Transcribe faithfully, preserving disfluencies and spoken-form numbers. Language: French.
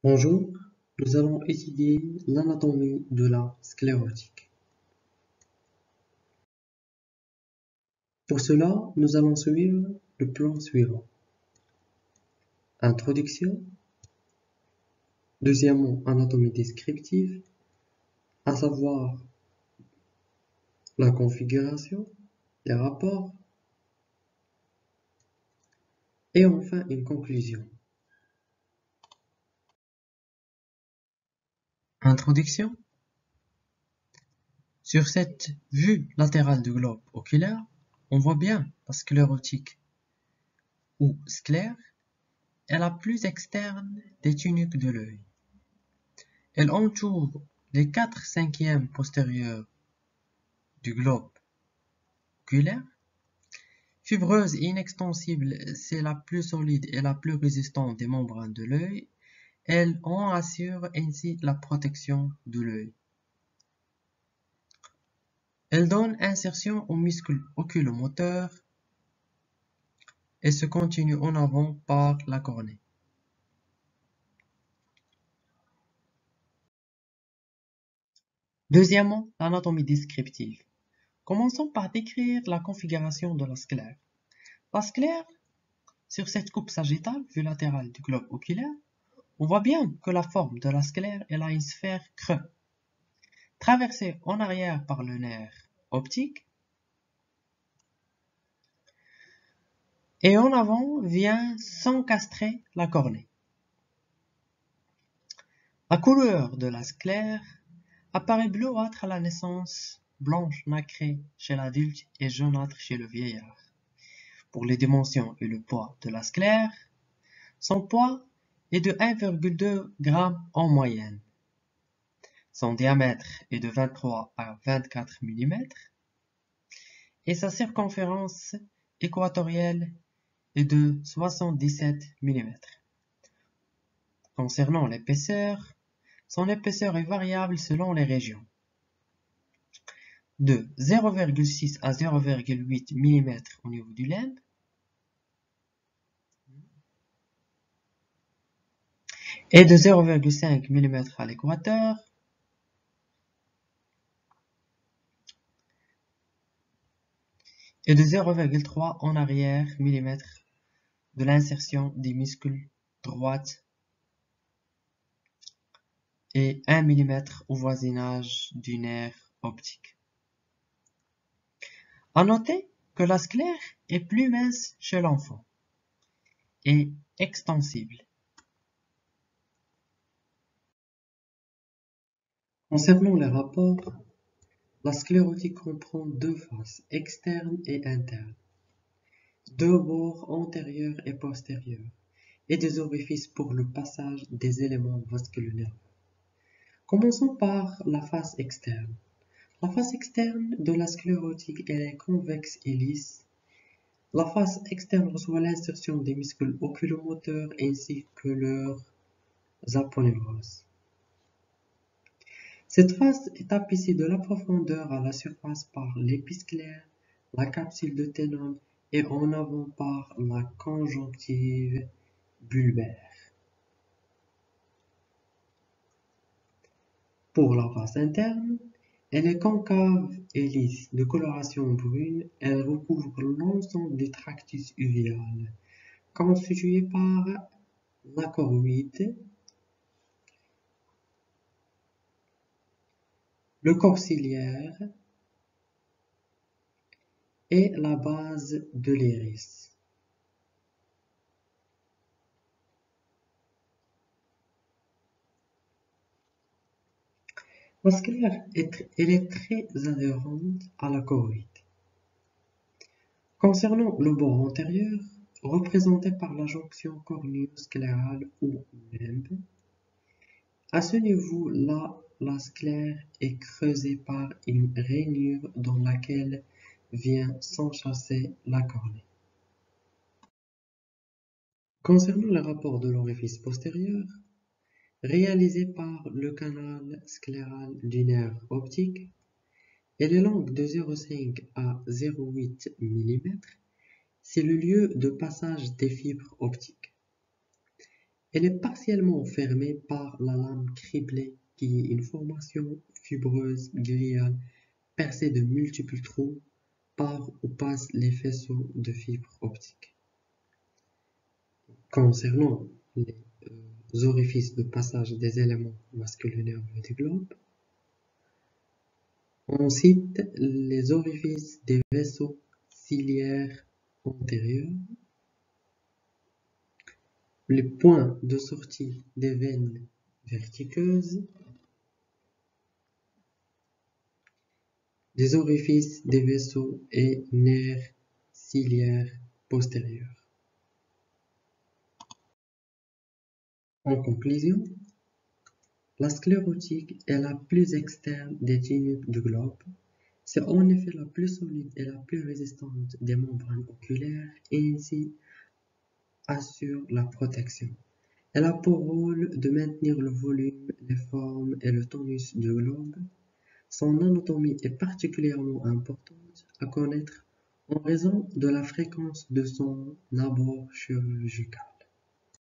Bonjour, nous allons étudier l'anatomie de la sclérotique. Pour cela, nous allons suivre le plan suivant. Introduction. Deuxièmement, anatomie descriptive, à savoir la configuration, les rapports, et enfin une conclusion. Introduction. Sur cette vue latérale du globe oculaire, on voit bien la sclérotique ou sclère est la plus externe des tuniques de l'œil. Elle entoure les quatre cinquièmes postérieurs du globe oculaire. Fibreuse et inextensible, c'est la plus solide et la plus résistante des membranes de l'œil. Elle en assure ainsi la protection de l'œil. Elle donne insertion aux muscles oculomoteurs et se continue en avant par la cornée. Deuxièmement, l'anatomie descriptive. Commençons par décrire la configuration de la sclère. La sclère, sur cette coupe sagittale, vue latérale du globe oculaire, on voit bien que la forme de la sclère est une sphère creux, traversée en arrière par le nerf optique, et en avant vient s'encastrer la cornée. La couleur de la sclère apparaît bleuâtre à la naissance, blanche nacrée chez l'adulte et jaunâtre chez le vieillard. Pour les dimensions et le poids de la sclère, son poids est de un virgule deux grammes en moyenne. Son diamètre est de vingt-trois à vingt-quatre millimètres et sa circonférence équatorielle est de soixante-dix-sept millimètres. Concernant l'épaisseur, son épaisseur est variable selon les régions. De zéro virgule six à zéro virgule huit millimètres au niveau du limbe et de zéro virgule cinq millimètres à l'équateur et de zéro virgule trois en arrière millimètres de l'insertion des muscles droite et un millimètre au voisinage du nerf optique. À noter que la sclère est plus mince chez l'enfant et extensible. Concernant les rapports, la sclérotique comprend deux faces, externes et internes, deux bords antérieurs et postérieurs, et des orifices pour le passage des éléments vasculo-nerveux. Commençons par la face externe. La face externe de la sclérotique est convexe et lisse. La face externe reçoit l'insertion des muscles oculomoteurs ainsi que leurs aponeuroses. Cette face est tapissée de la profondeur à la surface par l'épisclère, la capsule de ténum et en avant par la conjonctive bulbaire. Pour la face interne, elle est concave et lisse, de coloration brune. Elle recouvre l'ensemble du tractus uvéal, constitué par la choroïde, le corps ciliaire et la base de l'iris. La sclère est, elle est très adhérente à la choroïde. Concernant le bord antérieur, représenté par la jonction cornéo-sclérale ou limbe, à ce niveau-là, la sclère est creusée par une rainure dans laquelle vient s'enchasser la cornée. Concernant le rapport de l'orifice postérieur, réalisé par le canal scléral du nerf optique, elle est longue de zéro virgule cinq à zéro virgule huit millimètres. C'est le lieu de passage des fibres optiques. Elle est partiellement fermée par la lame criblée qui est une formation fibreuse gliale percée de multiples trous par où passent les faisceaux de fibres optiques. Concernant les euh, orifices de passage des éléments vasculo-nerveux du globe, on cite les orifices des vaisseaux ciliaires antérieurs, les points de sortie des veines vertiqueuses, les orifices des vaisseaux et nerfs ciliaires postérieurs. En conclusion, la sclérotique est la plus externe des tuniques du globe. C'est en effet la plus solide et la plus résistante des membranes oculaires et ainsi assure la protection. Elle a pour rôle de maintenir le volume, les formes et le tonus du globe. Son anatomie est particulièrement importante à connaître en raison de la fréquence de son abord chirurgical.